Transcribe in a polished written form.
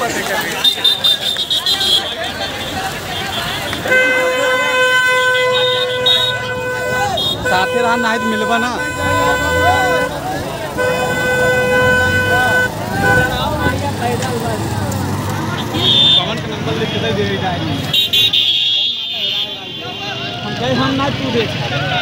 साथे रहा नाइट मिलबा ना पवन का नंबर लिख के दे जाएगी हम ना तू दे